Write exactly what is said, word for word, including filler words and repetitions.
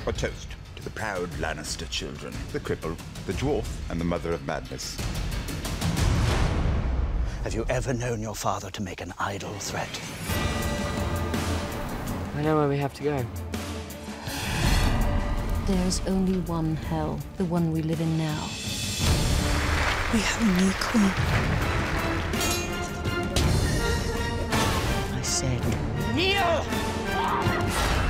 A toast to the proud Lannister children, the cripple, the dwarf, and the mother of madness. Have you ever known your father to make an idle threat? I know where we have to go. There's only one hell, the one we live in now. We have a new queen. I said, kneel!